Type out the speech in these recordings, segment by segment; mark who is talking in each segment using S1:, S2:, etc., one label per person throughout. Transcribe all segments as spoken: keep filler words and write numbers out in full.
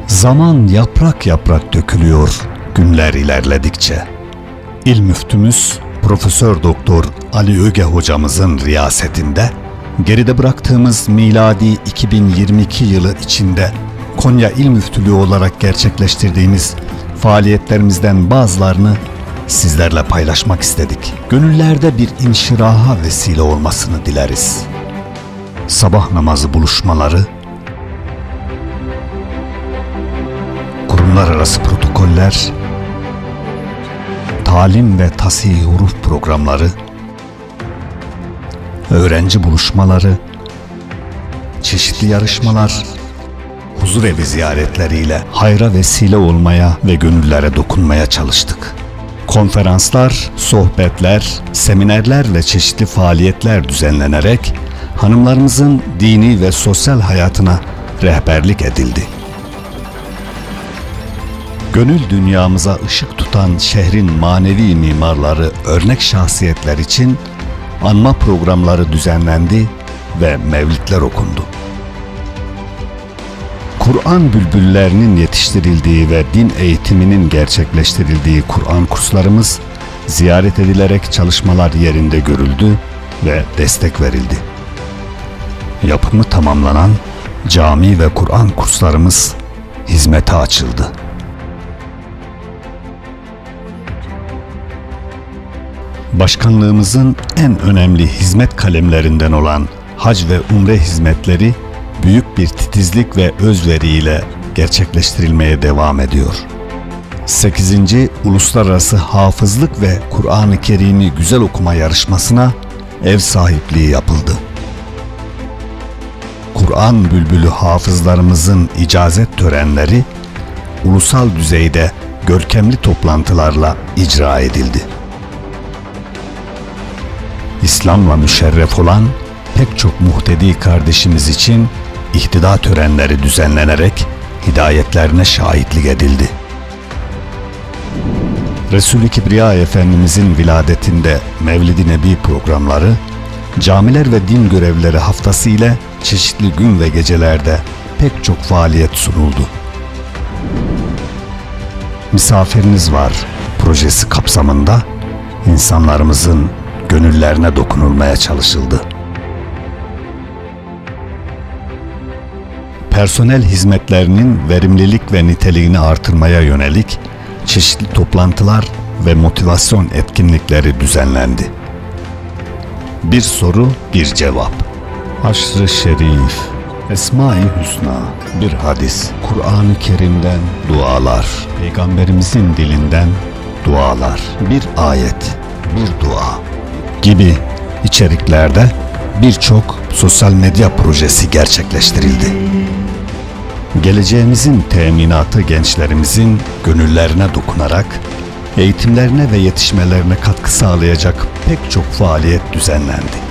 S1: Zaman yaprak yaprak dökülüyor günler ilerledikçe. İl müftümüz Profesör Doktor Ali Öge hocamızın riyasetinde geride bıraktığımız miladi iki bin yirmi iki yılı içinde Konya İl Müftülüğü olarak gerçekleştirdiğimiz faaliyetlerimizden bazılarını sizlerle paylaşmak istedik. Gönüllerde bir inşiraha vesile olmasını dileriz. Sabah namazı buluşmaları, kurumlar arası protokoller, talim ve tasih huruf programları, öğrenci buluşmaları, çeşitli yarışmalar, huzurevi ziyaretleriyle hayra vesile olmaya ve gönüllere dokunmaya çalıştık. Konferanslar, sohbetler, seminerlerle çeşitli faaliyetler düzenlenerek hanımlarımızın dini ve sosyal hayatına rehberlik edildi. Gönül dünyamıza ışık tutan şehrin manevi mimarları, örnek şahsiyetler için anma programları düzenlendi ve mevlidler okundu. Kur'an bülbüllerinin yetiştirildiği ve din eğitiminin gerçekleştirildiği Kur'an kurslarımız ziyaret edilerek çalışmalar yerinde görüldü ve destek verildi. Yapımı tamamlanan cami ve Kur'an kurslarımız hizmete açıldı. Başkanlığımızın en önemli hizmet kalemlerinden olan hac ve umre hizmetleri büyük bir titizlik ve özveriyle gerçekleştirilmeye devam ediyor. sekizinci Uluslararası Hafızlık ve Kur'an-ı Kerim'i Güzel Okuma Yarışması'na ev sahipliği yapıldı. Kur'an bülbülü hafızlarımızın icazet törenleri ulusal düzeyde görkemli toplantılarla icra edildi. İslam'la müşerref olan pek çok muhtedi kardeşimiz için ihtida törenleri düzenlenerek hidayetlerine şahitlik edildi. Resul-i Kibriya Efendimizin viladetinde Mevlid-i Nebi programları, camiler ve din görevlileri haftası ile çeşitli gün ve gecelerde pek çok faaliyet sunuldu. Misafiriniz var projesi kapsamında insanlarımızın gönüllerine dokunulmaya çalışıldı. Personel hizmetlerinin verimlilik ve niteliğini artırmaya yönelik çeşitli toplantılar ve motivasyon etkinlikleri düzenlendi. Bir soru, bir cevap. Haşr-ı Şerif, Esma-i Hüsna, bir hadis, Kur'an-ı Kerim'den dualar, Peygamberimizin dilinden dualar, bir ayet, bir dua gibi içeriklerde birçok sosyal medya projesi gerçekleştirildi. Geleceğimizin teminatı gençlerimizin gönüllerine dokunarak eğitimlerine ve yetişmelerine katkı sağlayacak pek çok faaliyet düzenlendi.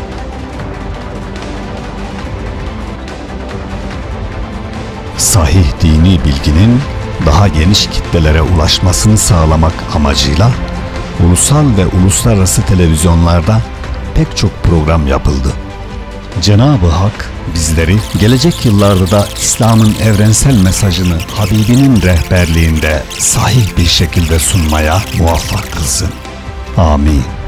S1: Sahih dini bilginin daha geniş kitlelere ulaşmasını sağlamak amacıyla ulusal ve uluslararası televizyonlarda pek çok program yapıldı. Cenab-ı Hak bizleri gelecek yıllarda da İslam'ın evrensel mesajını Habibinin rehberliğinde sahih bir şekilde sunmaya muvaffak kılsın. Amin.